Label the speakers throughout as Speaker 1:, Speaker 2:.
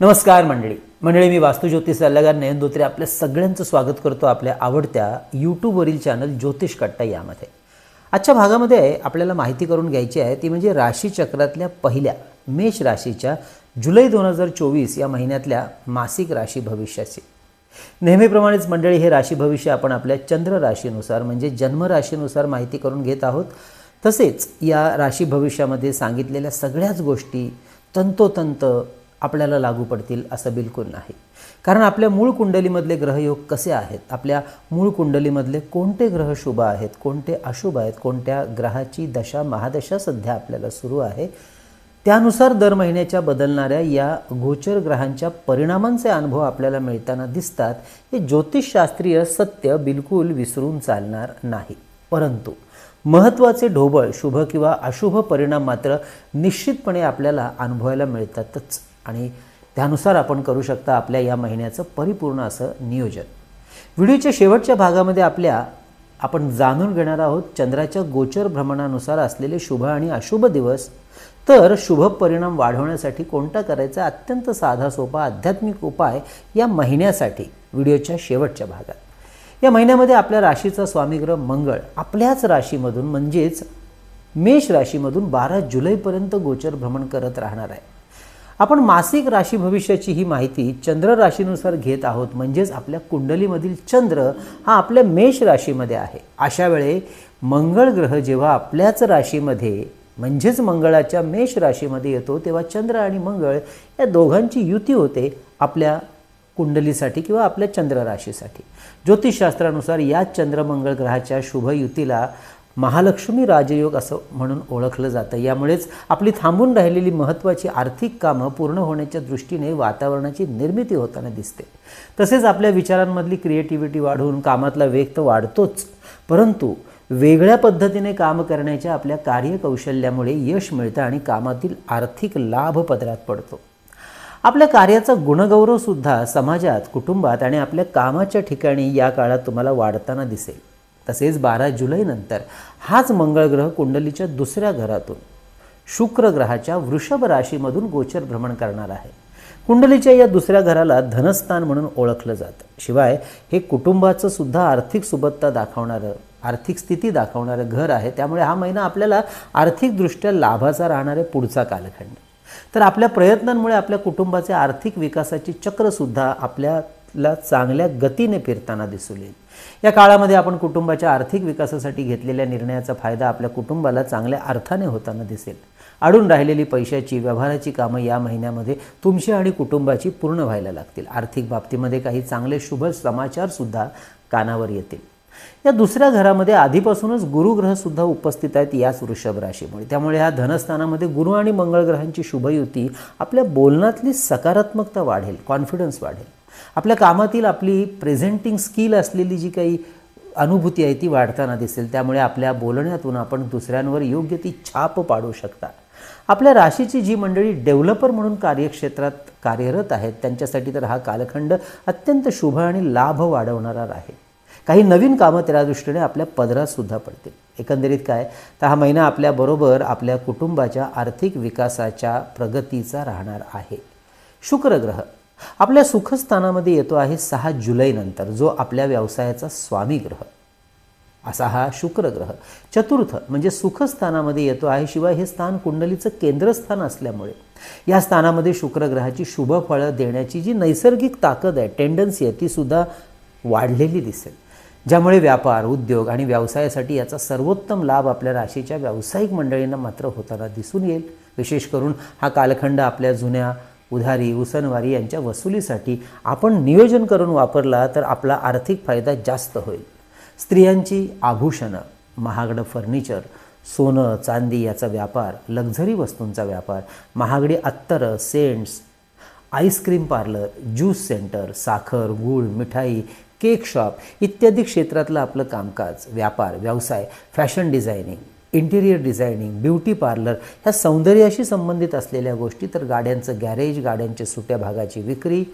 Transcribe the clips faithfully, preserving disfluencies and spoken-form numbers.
Speaker 1: नमस्कार मंडळी मंडळी मी वास्तुज्योतिष सल्लागार नयन धोत्रे आपल्या सगळ्यांचं स्वागत करतो आपल्या आवडत्या यूट्यूबवरील चॅनल ज्योतिष कट्टा यामध्ये। आजच्या भागामध्ये आपल्याला माहिती करून घ्यायची आहे ती म्हणजे राशीचक्रातल्या पहिल्या मेष राशीच्या जुलै दोन हजार चोवीस या महिन्यातल्या मासिक राशी भविष्याची। नेहमीप्रमाणेच मंडळी हे राशी भविष्य आपण आपल्या चंद्र राशीनुसार म्हणजे जन्म राशीनुसार माहिती करून घेत आहोत। तसेच या राशी भविष्यामध्ये सांगितलेल्या सगळ्याच गोष्टी तंतोतंत आपल्याला लागू पडतील असं बिलकुल नाही, कारण आपल्या मूळ कुंडलीमधले ग्रहयोग कसे आहेत, आपल्या मूळ कुंडलीमधले कोणते ग्रह शुभ आहेत, कोणते अशुभ आहेत, कोणत्या ग्रहाची दशा महादशा सध्या आपल्याला सुरू आहे, त्यानुसार दर महिन्याच्या बदलणाऱ्या या गोचर ग्रहांच्या परिणामांचे अनुभव आपल्याला मिळताना दिसतात। हे ज्योतिषशास्त्रीय सत्य बिलकुल विसरून चालणार नाही, परंतु महत्त्वाचे ढोबळ शुभ किंवा अशुभ परिणाम मात्र निश्चितपणे आपल्याला अनुभवायला मिळतातच आणि त्यानुसार आपण करू शकता आपल्या या महिन्याचं परिपूर्ण असं नियोजन। व्हिडिओच्या शेवटच्या भागामध्ये आपल्या आपण जाणून घेणार आहोत चंद्राच्या गोचर भ्रमणानुसार असलेले शुभ आणि अशुभ दिवस, तर शुभ परिणाम वाढवण्यासाठी कोणता करायचा अत्यंत साधा सोपा आध्यात्मिक उपाय या महिन्यासाठी व्हिडिओच्या शेवटच्या भागात। या महिन्यामध्ये आपल्या राशीचा स्वामीग्रह मंगळ आपल्याच राशीमधून म्हणजेच मेष राशीमधून बारा जुलैपर्यंत गोचर भ्रमण करत राहणार आहे। आपण मासिक राशी भविष्याची ही माहिती चंद्र राशीनुसार घेत आहोत, म्हणजेच आपल्या कुंडलीमधील चंद्र हा आपल्या मेष राशीमध्ये आहे। अशा वेळे मंगळ ग्रह जेव्हा आपल्याच राशीमध्ये म्हणजेच मंगळाच्या मेष राशीमध्ये येतो तेव्हा चंद्र आणि मंगळ या दोघांची युती होते आपल्या कुंडलीसाठी किंवा आपल्या चंद्र राशीसाठी। ज्योतिषशास्त्रानुसार या चंद्र मंगळ ग्रहाच्या शुभ युतीला महालक्ष्मी राजयोग असं म्हणून ओळखलं जातं। यामुळेच आपली थांबून राहिलेली महत्त्वाची आर्थिक कामं पूर्ण होण्याच्या दृष्टीने वातावरणाची निर्मिती होताना दिसते। तसेच आपल्या विचारांमधली क्रिएटिव्हिटी वाढून कामातला वेग तर वाढतोच, परंतु वेगळ्या पद्धतीने काम करण्याच्या आपल्या कार्यकौशल्यामुळे यश मिळतं आणि कामातील आर्थिक लाभ पदरात पडतो। आपल्या कार्याचा गुणगौरव सुद्धा समाजात, कुटुंबात आणि आपल्या कामाच्या ठिकाणी या काळात तुम्हाला वाढताना दिसेल। तसेच बारा जुलै नंतर हाच मंगळ ग्रह कुंडलीच्या दुसऱ्या घरातून शुक्र ग्रहाच्या वृषभ राशीमधून गोचर भ्रमण करणार आहे। कुंडलीच्या या दुसऱ्या घराला धनस्थान म्हणून ओळखलं जातं। शिवाय हे कुटुंबाचं सुद्धा आर्थिक सुबत्ता दाखवणारं, आर्थिक स्थिती दाखवणारं घर आहे। त्यामुळे हा महिना आपल्याला आर्थिकदृष्ट्या लाभाचा राहणारे पुढचा कालखंड। तर आपल्या प्रयत्नांमुळे आपल्या कुटुंबाचे आर्थिक विकासाची चक्रसुद्धा आपल्याला चांगल्या गतीने फिरताना दिसून येईल। या काळामध्ये आपण कुटुंबाच्या आर्थिक विकासासाठी घेतलेल्या निर्णयाचा फायदा आपल्या कुटुंबाला चांगल्या अर्थाने होताना दिसेल। अडून राहिलेली पैशाची व्यवहाराची कामं या महिन्यामध्ये तुमची आणि कुटुंबाची पूर्ण व्हायला लागतील। आर्थिक बाबतीमध्ये काही चांगले शुभ समाचारसुद्धा कानावर येतील। या दुसऱ्या घरामध्ये आधीपासूनच गुरुग्रह सुद्धा उपस्थित आहेत याच वृषभ राशीमुळे, त्यामुळे ह्या धनस्थानामध्ये गुरु आणि मंगळ ग्रहांची शुभयुती आपल्या बोलण्यातली सकारात्मकता वाढेल, कॉन्फिडन्स वाढेल। आपल्या कामातील आपली प्रेझेंटिंग स्किल असलेली जी काही अनुभूती आहे ती वाढताना दिसेल। त्यामुळे आपल्या बोलण्यातून आपण दुसऱ्यांवर योग्य ती छाप पाडू शकता। आपल्या राशीची जी मंडळी डेव्हलपर म्हणून कार्यक्षेत्रात कार्यरत आहेत त्यांच्यासाठी तर हा कालखंड अत्यंत शुभ आणि लाभ वाढवणारा आहे। काही नवीन कामं त्या दृष्टीने आपल्या पदरात सुद्धा पडतील। एकंदरीत काय तर हा महिना आपल्याबरोबर आपल्या कुटुंबाच्या आर्थिक विकासाच्या प्रगतीचा राहणार आहे। शुक्र ग्रह आपल्या सुखस्थानामध्ये येतो आहे सहा जुलै नंतर, जो आपल्या व्यवसायाचा स्वामी ग्रह असा हा शुक्र ग्रह चतुर्थ म्हणजे सुखस्थानामध्ये येतो आहे। शिवाय हे स्थान कुंडलीचं केंद्रस्थान असल्यामुळे या स्थानामध्ये शुक्र ग्रहाची शुभ फळं देण्याची जी नैसर्गिक ताकद आहे, टेंडन्सी आहे, ती सुद्धा वाढलेली दिसेल, ज्यामुळे व्यापार, उद्योग आणि व्यवसायासाठी याचा सर्वोत्तम लाभ आपल्या राशीच्या व्यावसायिक मंडळींना मात्र होताना दिसून येईल। विशेष करून हा कालखंड आपल्या जुन्या उधारी, उसनवारी यांच्या वसुलीसाठी आपण नियोजन करून वापरला तर आपला आर्थिक फायदा जास्त होईल। स्त्रियांची आभूषणं, महागडं फर्निचर, सोनं चांदी याचा व्यापार, लक्झरी वस्तूंचा व्यापार, महागडी अत्तरं, scents, ice cream parlour, juice centre, साखर, गूळ, मिठाई, केक शॉप इत्यादी क्षेत्रातलं आपलं कामकाज, व्यापार, व्यवसाय, fashion designing, interior designing, beauty parlour ह्या सौंदर्याशी संबंधित असलेल्या गोष्टी, तर गाड्यांचं गॅरेज, गाड्यांच्या सुट्या भागाची विक्री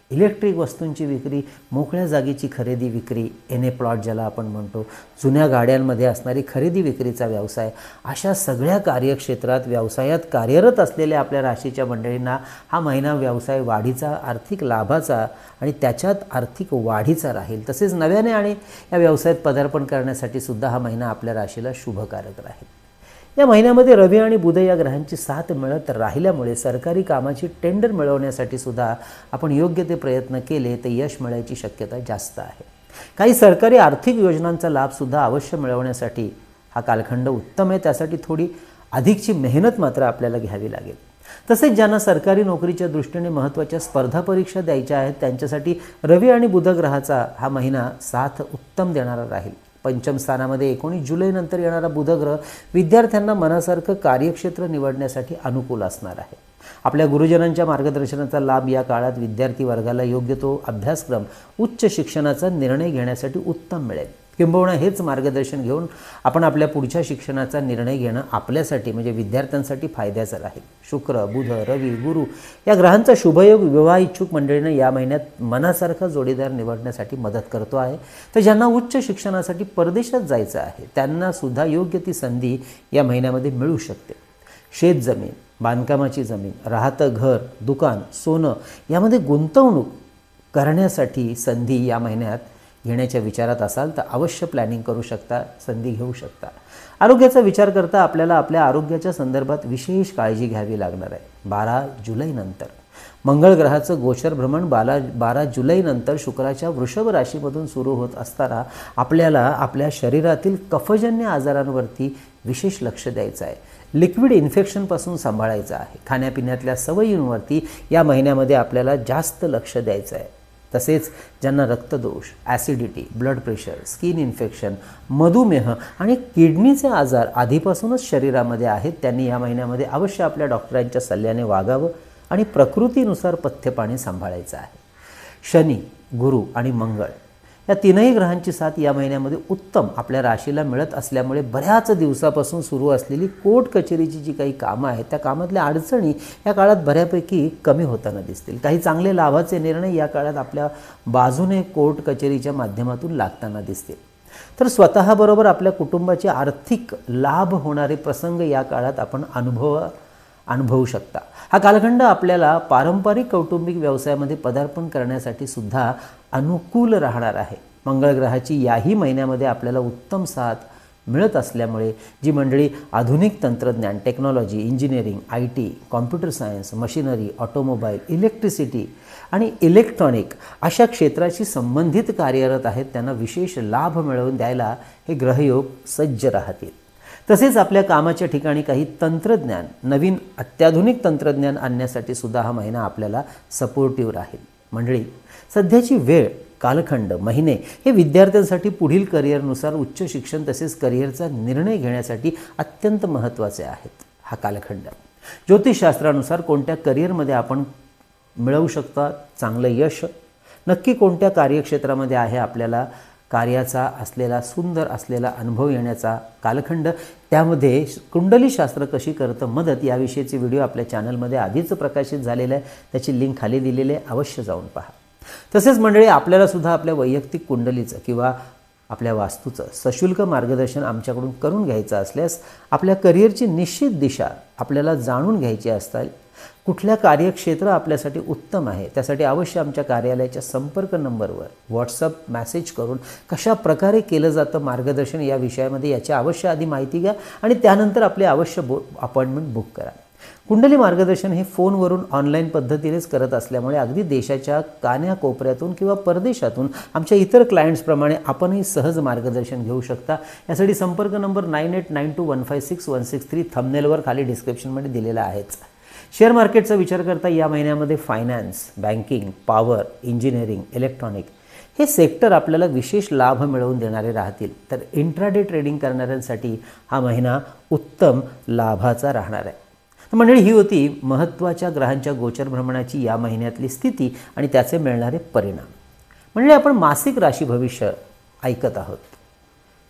Speaker 1: इलेक्ट्रिक वस्तूंची विक्री, मोकळ्या जागेची खरेदी विक्री, एन ए प्लॉट ज्याला आपण म्हणतो, जुन्या गाड्यांमध्ये असणारी खरेदी विक्रीचा व्यवसाय, अशा सगळ्या कार्यक्षेत्रात व्यवसायात कार्यरत असलेल्या आपल्या राशीच्या मंडळींना हा महिना व्यवसाय वाढीचा, आर्थिक लाभाचा आणि त्याच्यात आर्थिक वाढीचा राहील. तसेच नव्याने आणि या व्यवसायात पदार्पण करण्यासाठी सुद्धा हा महिना आपल्या राशीला शुभकारक राहील. या महिन्यामध्ये रवी आणि बुध या ग्रहांची साथ मिळत राहिल्यामुळे सरकारी कामाची टेंडर मिळवण्यासाठी सुद्धा आपण योग्य ते प्रयत्न केले तर यश मिळायची शक्यता जास्त आहे. काही सरकारी आर्थिक योजनांचा लाभसुद्धा अवश्य मिळवण्यासाठी हा कालखंड उत्तम आहे. त्यासाठी थोडी अधिकची मेहनत मात्र आपल्याला घ्यावी लागेल. तसेच ज्यांना सरकारी नोकरीच्या दृष्टीने महत्त्वाच्या स्पर्धा परीक्षा द्यायच्या आहेत त्यांच्यासाठी रवी आणि बुध ग्रहाचा हा महिना साथ उत्तम देणारा राहील. पंचम स्थानामध्ये एकोणीस जुलैनंतर येणारा बुधग्रह विद्यार्थ्यांना मनासारखं कार्यक्षेत्र निवडण्यासाठी अनुकूल असणार आहे. आपल्या गुरुजनांच्या मार्गदर्शनाचा लाभ या काळात विद्यार्थी वर्गाला योग्य तो अभ्यासक्रम, उच्च शिक्षणाचा निर्णय घेण्यासाठी उत्तम मिळेल. किंबहुना हेच मार्गदर्शन घेऊन आपण आपल्या पुढच्या शिक्षणाचा निर्णय घेणं आपल्यासाठी म्हणजे विद्यार्थ्यांसाठी फायद्याचं राहील. शुक्र, बुध, रवी, गुरु या ग्रहांचा शुभयोग विवाह इच्छुक मंडळींना या महिन्यात मनासारखा जोडीदार निवडण्यासाठी मदत करतो आहे. तर ज्यांना उच्च शिक्षणासाठी परदेशात जायचं आहे त्यांना सुद्धा योग्य ती संधी या महिन्यामध्ये मिळू शकते. शेतजमीन, बांधकामाची जमीन, राहतं घर, दुकान, सोनं यामध्ये गुंतवणूक करण्यासाठी संधी या महिन्यात घेण्याच्या विचारात असाल तर अवश्य प्लॅनिंग करू शकता, संधी घेऊ शकता. आरोग्याचा विचार करता आपल्याला आपल्या आरोग्याच्या संदर्भात विशेष काळजी घ्यावी लागणार आहे. बारा जुलैनंतर मंगळ ग्रहाचं गोचर भ्रमण बारा बारा जुलैनंतर शुक्राच्या वृषभ राशीमधून सुरू होत असताना आपल्याला आपल्या शरीरातील कफजन्य आजारांवरती विशेष लक्ष द्यायचं आहे. लिक्विड इन्फेक्शनपासून सांभाळायचं आहे. खाण्यापिण्यातल्या सवयींवरती या महिन्यामध्ये आपल्याला जास्त लक्ष द्यायचं आहे. तसेच ज्यांना रक्तदोष, acidity, blood pressure, skin infection, मधुमेह आणि किडनीचे आजार आधीपासूनच शरीरामध्ये आहेत त्यांनी या महिन्यामध्ये अवश्य आपल्या डॉक्टरांच्या सल्ल्याने वागावं आणि प्रकृतीनुसार पथ्यपाणी सांभाळायचं आहे. शनी, गुरु आणि मंगळ या तीनही ग्रहांची साथ या महिन्यामध्ये उत्तम आपल्या राशीला मिळत असल्यामुळे बऱ्याच दिवसापासून सुरू असलेली कोर्ट कचेरीची जी काही कामं आहेत त्या कामातल्या अडचणी या काळात बऱ्यापैकी कमी होताना दिसतील. काही चांगले लाभाचे निर्णय या काळात आपल्या बाजूने कोर्ट कचेरीच्या माध्यमातून लागताना दिसतील. तर स्वतःबरोबर आपल्या कुटुंबाचे आर्थिक लाभ होणारे प्रसंग या काळात आपण अनुभव अनुभवू शकता. हा कालखंड आपल्याला पारंपरिक कौटुंबिक व्यवसायामध्ये पदार्पण करण्यासाठी सुद्धा अनुकूल राहणार आहे. मंगळ ग्रहाची याही महिन्यामध्ये आपल्याला उत्तम साथ मिळत असल्यामुळे जी मंडळी आधुनिक तंत्रज्ञान, technology, engineering, I T, computer science, machinery, automobile, electricity आणि इलेक्ट्रॉनिक अशा क्षेत्राशी संबंधित कार्यरत आहेत त्यांना विशेष लाभ मिळवून द्यायला हे ग्रहयोग सज्ज राहतील. तसेच आपल्या कामाच्या ठिकाणी काही तंत्रज्ञान, नवीन अत्याधुनिक तंत्रज्ञान आणण्यासाठी सुद्धा हा महिना आपल्याला सपोर्टिव्ह राहील. मंडळी, सध्याची वेळ, कालखंड, महिने हे विद्यार्थ्यांसाठी पुढील करिअरनुसार उच्च शिक्षण तसेच करिअरचा निर्णय घेण्यासाठी अत्यंत महत्त्वाचे आहेत. हा कालखंड ज्योतिषशास्त्रानुसार कोणत्या करिअरमध्ये आपण मिळवू शकता चांगलं यश, नक्की कोणत्या कार्यक्षेत्रामध्ये आहे आपल्याला कार्याचा असलेला सुंदर असलेला अनुभव येण्याचा कालखंड, त्यामध्ये कुंडलीशास्त्र कशी करतं मदत याविषयीचे व्हिडिओ आपल्या चॅनलमध्ये आधीच प्रकाशित झालेला आहे. त्याची लिंक खाली दिलेली आहे, अवश्य जाऊन पहा. तसेच मंडळी, आपल्याला सुद्धा आपल्या वैयक्तिक कुंडलीचं किंवा आपल्या वास्तूचं सशुल्क मार्गदर्शन आमच्याकडून करून घ्यायचं असल्यास आपल्या करिअरची निश्चित दिशा आपल्याला जाणून घ्यायची असतात. कुठल्या कार्यक्षेत्र आपल्यासाठी उत्तम आहे त्यासाठी अवश्य आमच्या कार्यालयाच्या संपर्क नंबरवर व्हॉट्सअप मेसेज करून कशा प्रकारे केलं जातं मार्गदर्शन या विषयामध्ये याची अवश्य आधी माहिती घ्या आणि त्यानंतर आपले अवश्य बो अपॉइंटमेंट बुक करा. कुंडली मार्गदर्शन हे फोनवरून ऑनलाईन पद्धतीनेच करत असल्यामुळे अगदी देशाच्या कान्याकोपऱ्यातून किंवा परदेशातून आमच्या इतर क्लायंट्सप्रमाणे आपणही सहज मार्गदर्शन घेऊ शकता. यासाठी संपर्क number nine eight nine two one five six one six three थंबनेलवर खाली डिस्क्रिप्शनमध्ये दिलेला आहेच. शेअर मार्केटचा विचार करता या महिन्यामध्ये finance, banking, power, engineering, electronic हे सेक्टर आपल्याला विशेष लाभ मिळवून देणारे राहतील. तर इंट्राडे ट्रेडिंग करणाऱ्यांसाठी हा महिना उत्तम लाभाचा राहणार आहे. मंडळी, ही होती महत्त्वाच्या ग्रहांच्या गोचर भ्रमणाची या महिन्यातली स्थिती आणि त्याचे मिळणारे परिणाम. म्हणजे आपण मासिक राशी भविष्य ऐकत आहोत.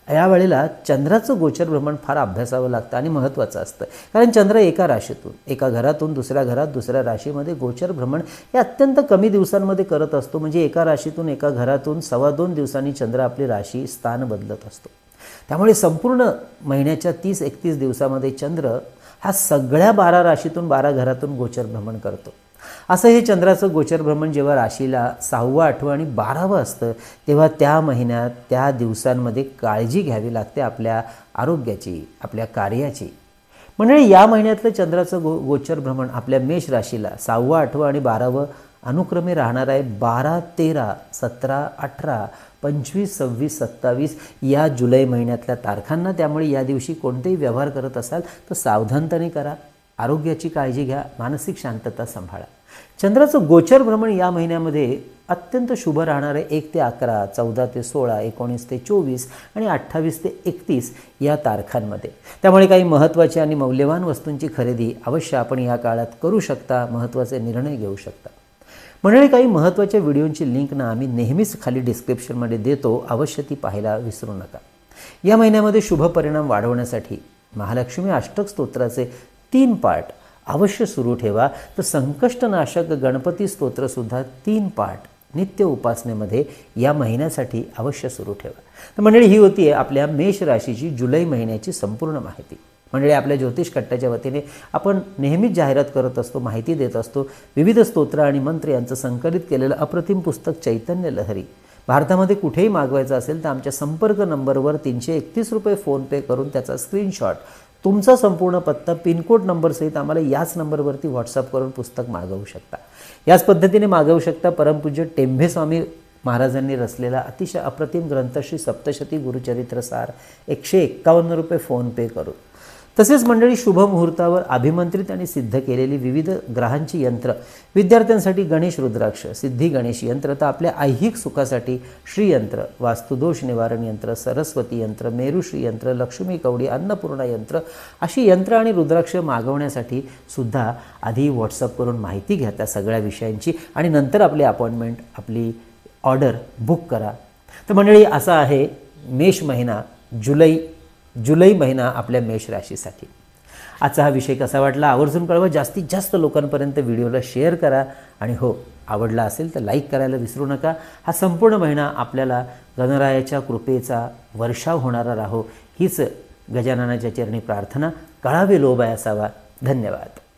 Speaker 1: या वेळेला चंद्राचं गोचर भ्रमण फार अभ्यासावं लागतं आणि महत्त्वाचं असतं, कारण चंद्र एका राशीतून एका घरातून दुसऱ्या घरात दुसऱ्या राशीमध्ये गोचर भ्रमण हे अत्यंत कमी दिवसांमध्ये करत असतो. म्हणजे एका राशीतून एका घरातून सव्वा दोन दिवसांनी चंद्र आपली राशी स्थान बदलत असतो. त्यामुळे संपूर्ण महिन्याच्या तीस एकतीस दिवसामध्ये चंद्र हा सगळ्या बारा राशीतून बारा घरातून गोचर भ्रमण करतो. असं हे चंद्राचं गोचर भ्रमण जेव्हा राशीला सहावं आठवं आणि बारावं असतं तेव्हा त्या महिन्यात त्या दिवसांमध्ये काळजी घ्यावी लागते आपल्या आरोग्याची, आपल्या कार्याची. मंडळी, या महिन्यातलं चंद्राचं गो गोचर भ्रमण आपल्या मेष राशीला सहावं आठवं आणि बारावं अनुक्रमे राहणार आहे बारा तेरा सतरा अठरा पंचवीस सव्वीस सत्तावीस या जुलै महिन्यातल्या तारखांना. त्यामुळे या दिवशी कोणतेही व्यवहार करत असाल तर सावधानतेने करा, आरोग्याची काळजी घ्या, मानसिक शांतता सांभाळा. चंद्राचं गोचर भ्रमण या महिन्यामध्ये अत्यंत शुभ राहणार आहे एक ते अकरा, चौदा ते सोळा, एकोणीस ते चोवीस आणि अठ्ठावीस ते एकतीस या तारखांमध्ये. त्यामुळे काही महत्त्वाच्या आणि मौल्यवान वस्तूंची खरेदी अवश्य आपण या काळात करू शकता, महत्त्वाचे निर्णय घेऊ शकता. मंडळी, काही महत्त्वाच्या व्हिडिओंची लिंक ना आम्ही नेहमीच खाली डिस्क्रिप्शनमध्ये देतो, अवश्य ती पाहायला विसरू नका. या महिन्यामध्ये शुभ परिणाम वाढवण्यासाठी महालक्ष्मी अष्टक स्तोत्राचे तीन पाठ अवश्य सुरू ठेवा. तर संकष्टनाशक गणपती स्तोत्रसुद्धा तीन पाठ नित्य उपासनेमध्ये या महिन्यासाठी अवश्य सुरू ठेवा. तर मंडळी, ही होती आपल्या मेष राशीची जुलै महिन्याची संपूर्ण माहिती. मंडळी, आपल्या ज्योतिष कट्ट्याच्या वतीने आपण नेहमीच जाहिरात करत असतो, माहिती देत असतो. विविध स्तोत्र आणि मंत्र यांचं संकलित केलेलं अप्रतिम पुस्तक चैतन्य लहरी भारतामध्ये कुठेही मागवायचं असेल तर आमच्या संपर्क नंबरवर तीनशे एकतीस रुपये फोनपे करून त्याचा स्क्रीनशॉट, तुमचा संपूर्ण पत्ता, पिनकोड नंबरसहित आम्हाला याच नंबरवरती व्हॉट्सअप करून पुस्तक मागवू शकता. याच पद्धतीने मागवू शकता. परमपूज्य टेंभे स्वामी महाराजांनी रचलेला अतिशय अप्रतिम ग्रंथ श्री सप्तशती गुरुचरित्रसार एकशे एक्कावन्न रुपये फोनपे करून. तसेच मंडळी, शुभ मुहूर्तावर अभिमंत्रित आणि सिद्ध केलेली विविध ग्रहांची यंत्र, विद्यार्थ्यांसाठी गणेश रुद्राक्ष, सिद्धी गणेश यंत्र, तर आपल्या ऐहिक सुखासाठी श्रीयंत्र, वास्तुदोष निवारण यंत्र, सरस्वती यंत्र, मेरुश्री यंत्र, लक्ष्मी कवडी, अन्नपूर्णा यंत्र अशी यंत्र आणि रुद्राक्ष मागवण्यासाठी सुद्धा आधी व्हॉट्सअप करून माहिती घ्या त्या सगळ्या विषयांची आणि नंतर आपली अपॉइंटमेंट, आपली ऑर्डर बुक करा. तर मंडळी, असा आहे मेष महिना, जुलै जुलै महिना आपल्या मेष राशीसाठी. आजचा हा विषय कसा वाटला आवर्जून कळवा. जास्तीत जास्त लोकांपर्यंत व्हिडिओला शेअर करा आणि हो, आवडला असेल तर लाईक करायला विसरू नका. हा संपूर्ण महिना आपल्याला गणरायाच्या कृपेचा वर्षाव होणारा राहो हीच गजाननाच्या चरणी प्रार्थना. कळावे लोभ असावा. धन्यवाद.